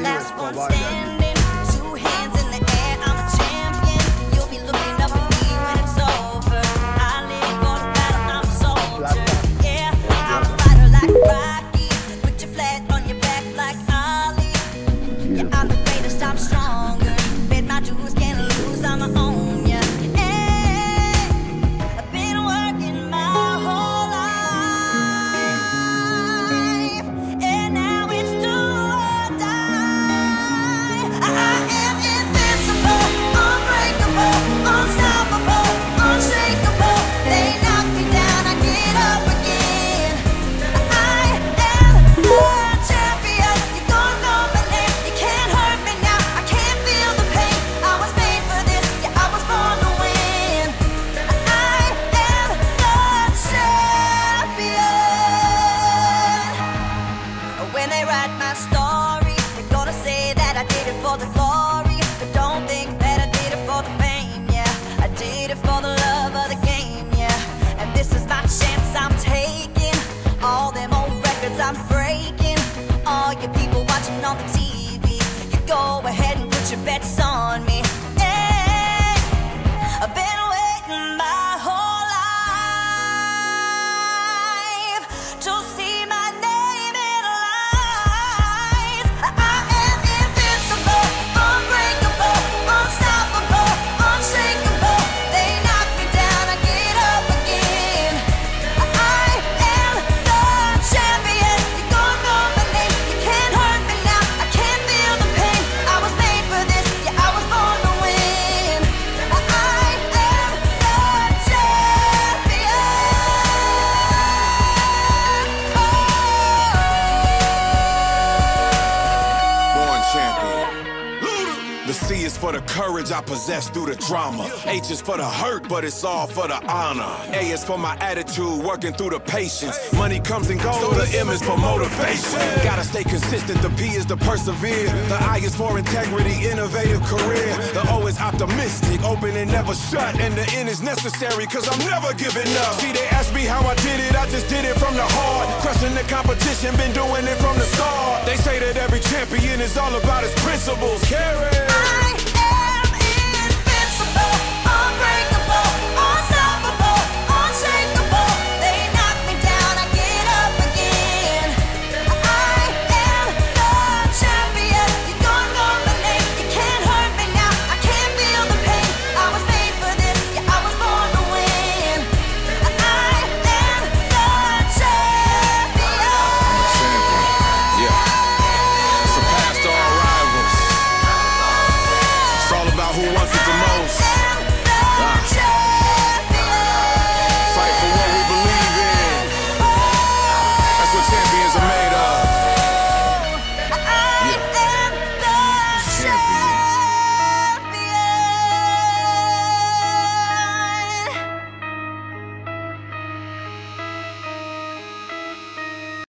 last one standing. Two hands in the air, I'm a champion. You'll be looking up at me when it's over. I live for the battle, I'm a soldier. Yeah, I'm a fighter like Rocky. Put your flag on your back like Ali. Yeah, I'm the greatest, I'm stronger. Bet my dues, can't lose, I'ma own ya. Hey, I've been working my whole life, and now it's do or die. I am invincible, unbreakable, unstoppable, unshakable. They knock me down, I get up again. I am the champion. You're gonna know my name. You can't hurt me now. I can't feel the pain. I was made for this. Yeah, I was born to win. I am the champion. When they write my story, they're gonna say that I did it for the glory, but don't think that I did it for the fame. Yeah, I did it for the love of the game. Yeah, and this is my chance I'm taking. All them old records I'm breaking. All you people watching on the TV, you go ahead and put your bets on me. Hey, I've been waiting my whole life to see my name in lights. I am invincible, unbreakable, unstoppable, unshakable. They knock me down, I get up again. I am the champion. You're gonna know my name. You can't hurt me now. I can't feel the pain. I was made for this. Yeah, I was born to win. I am the champion. Born champion. The C is for the courage I possess through the drama. H is for the hurt, but it's all for the honor. A is for my attitude, working through the patience. Money comes and goes, so the M is for motivation. Gotta stay consistent, the P is to persevere. The I is for integrity, innovative career. The O is optimistic, open and never shut. And the N is necessary, cause I'm never giving up. See, they ask me how I did it, I just did it from the heart. Crushing the competition, been doing it from the start. They say that every champion is all about his principles. Carry. I